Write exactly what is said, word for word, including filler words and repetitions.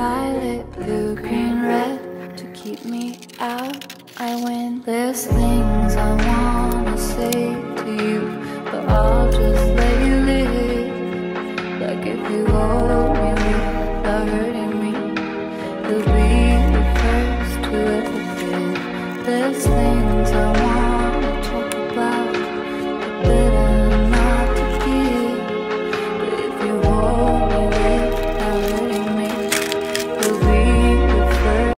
violet, blue, green, red to keep me out. I win. There's things I wanna say to you, but I'll just let you live. Like if you hold me without hurting me, you'll be